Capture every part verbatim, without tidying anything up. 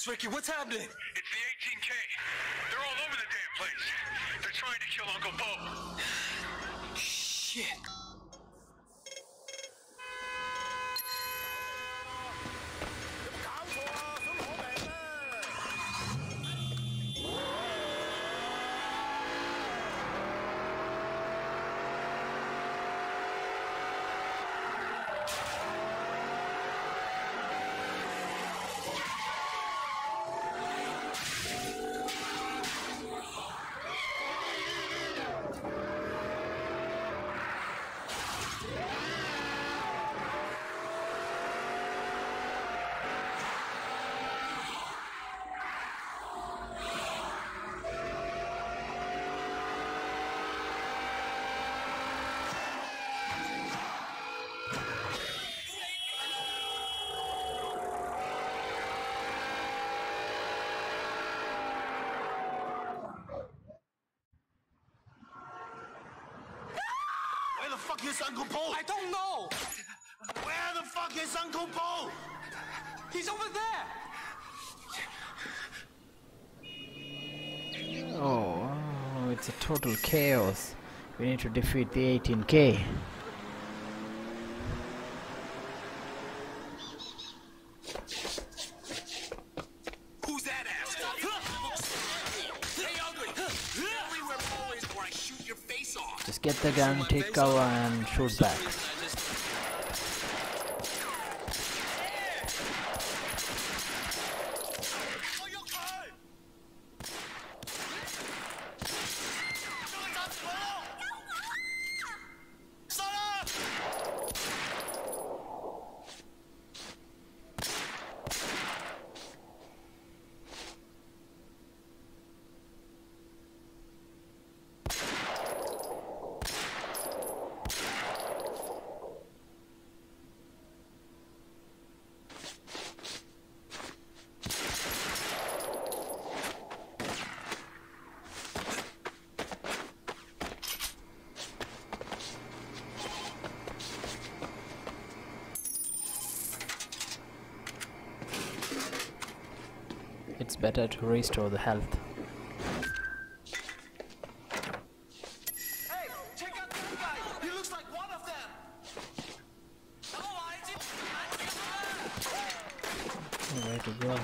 Ricky, what's happening? It's the eighteen K. They're all over the damn place. They're trying to kill Uncle Bo. Shit. Where the fuck is Uncle Bo? I don't know. Where the fuck is Uncle Bo? He's over there. Oh, oh, it's a total chaos. We need to defeat the eighteen K. Who's that ass? Hey, ugly. Everywhere Bo is, or I shoot your face off. Just get the gun, take cover, and shoot back. It's better to restore the health. Hey, check out that guy. He looks like one of them. Where to go?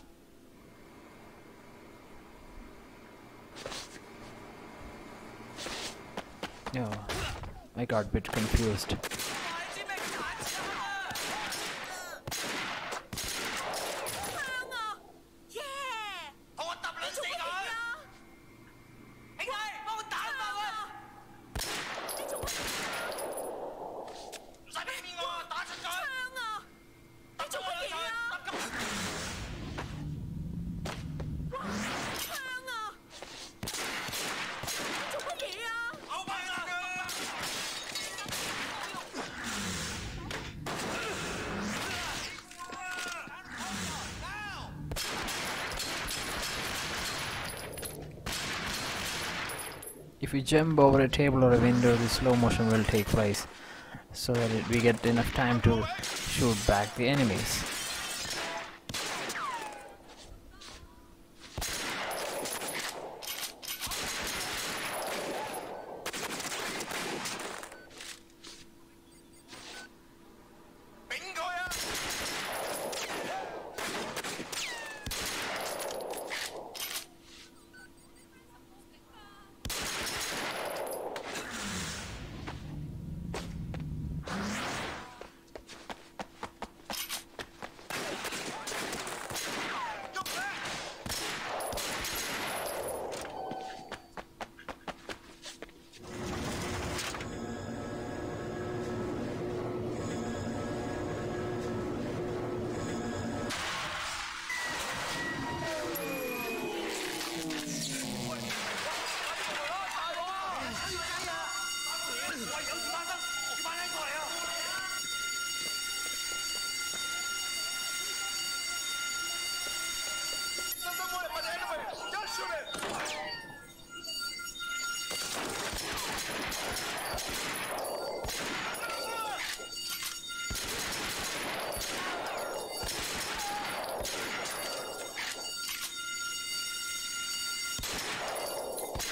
Oh, I got a bit confused. If we jump over a table or a window, the slow motion will take place, so that it, we get enough time to shoot back the enemies.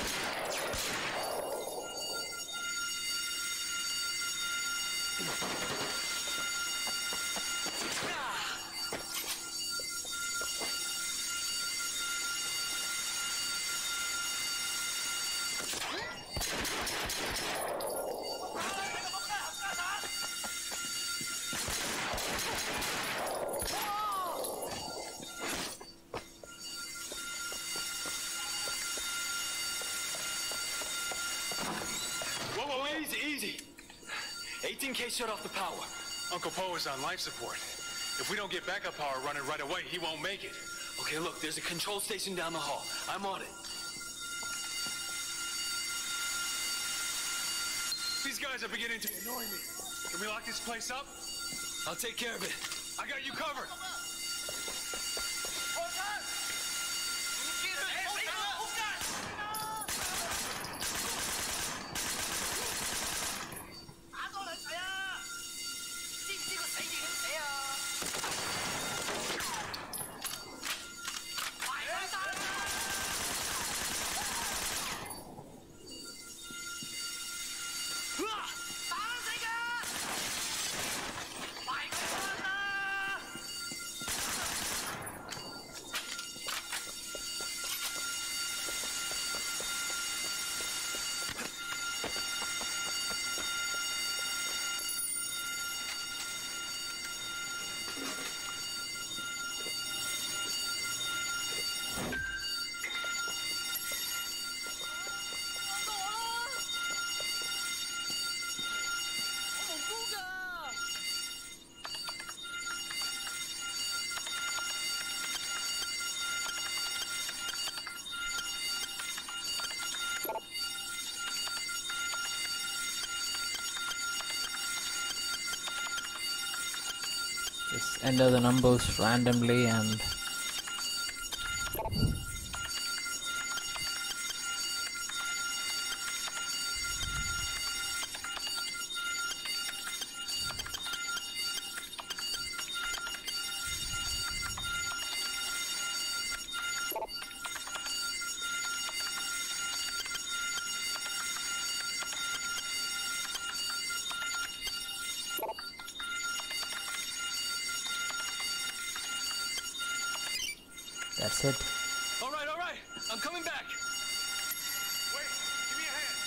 Whoa, whoa, easy, easy. eighteen K shut off the power. Uncle Po is on life support. If we don't get backup power running right away, he won't make it. Okay, look, there's a control station down the hall. I'm on it. These guys are beginning to annoy me. Can we lock this place up? I'll take care of it. I got you covered. Just enter the numbers randomly and that's it. All right, all right. I'm coming back. Wait, give me a hand.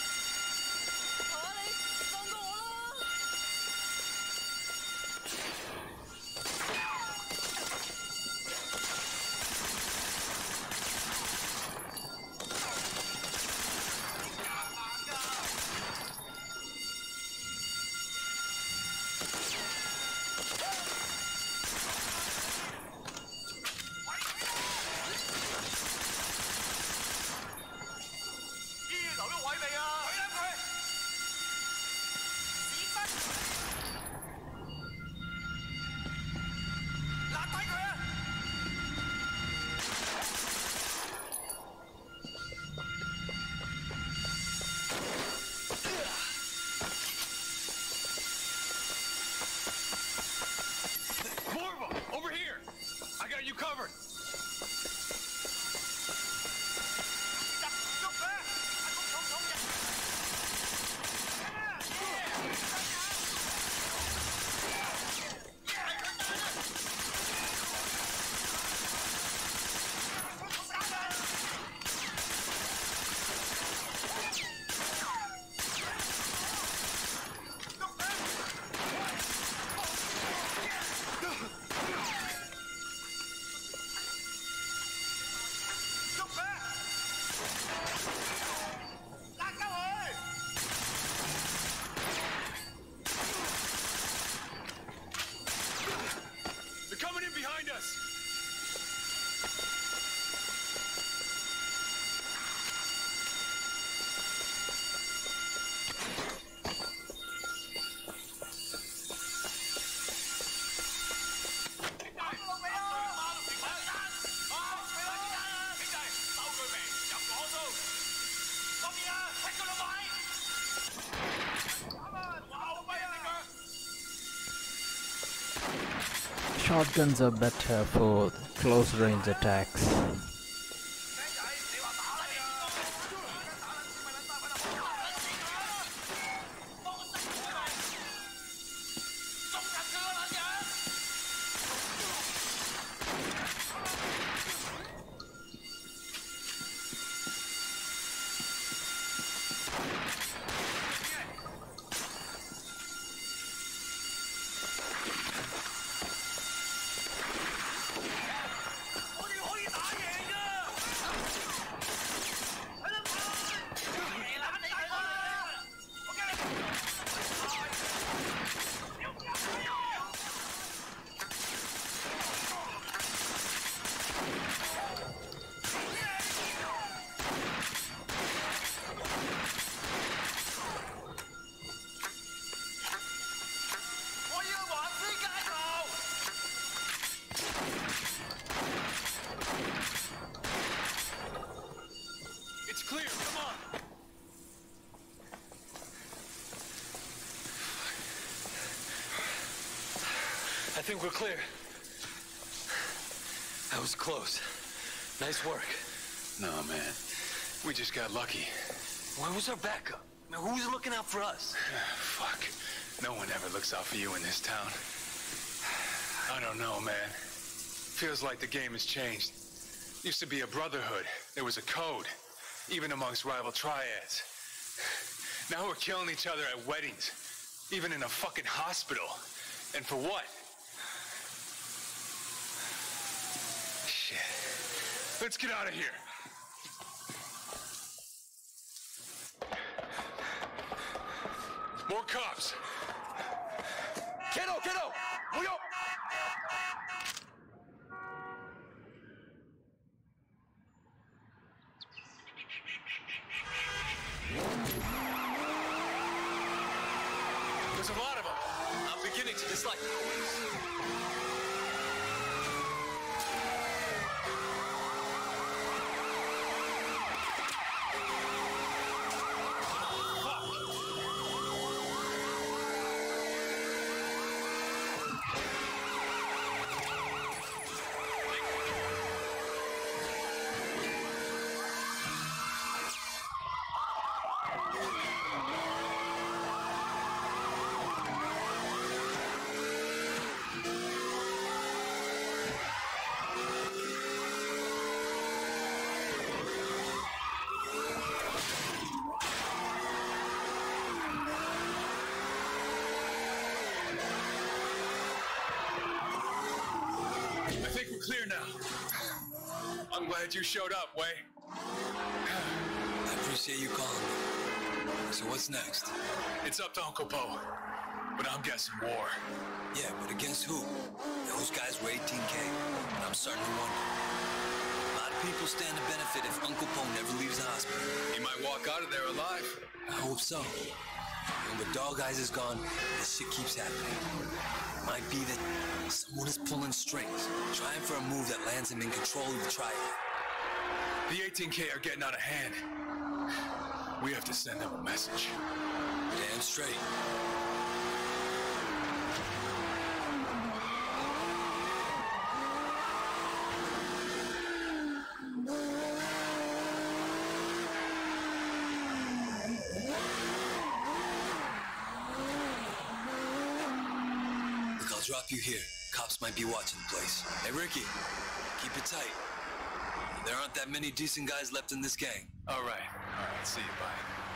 You covered. Behind us! Shotguns are better for close range attacks. It's clear, come on! I think we're clear. That was close. Nice work. No, man. We just got lucky. Where was our backup? Now, who was looking out for us? Fuck. No one ever looks out for you in this town. I don't know, man. Feels like the game has changed. Used to be a brotherhood. There was a code. Even amongst rival triads. Now we're killing each other at weddings. Even in a fucking hospital. And for what? Shit. Let's get out of here. More cops. Kiddo, kiddo! We up! There's a lot of them. I'm beginning to dislike them. Clear now. I'm glad you showed up, Way. I appreciate you calling me. So what's next? It's up to Uncle Po. But I'm guessing war. Yeah, but against who? Those guys were eighteen K. And I'm starting to wonder. A lot of people stand to benefit if Uncle Po never leaves the hospital. He might walk out of there alive. I hope so. When the dog eyes is gone, this shit keeps happening. Might be that someone is pulling strings, trying for a move that lands him in control of the triad. The eighteen K are getting out of hand. We have to send them a message. Damn straight. Drop you here. Cops might be watching the place. Hey, Ricky, keep it tight. There aren't that many decent guys left in this gang. All right. All right. See you. Bye.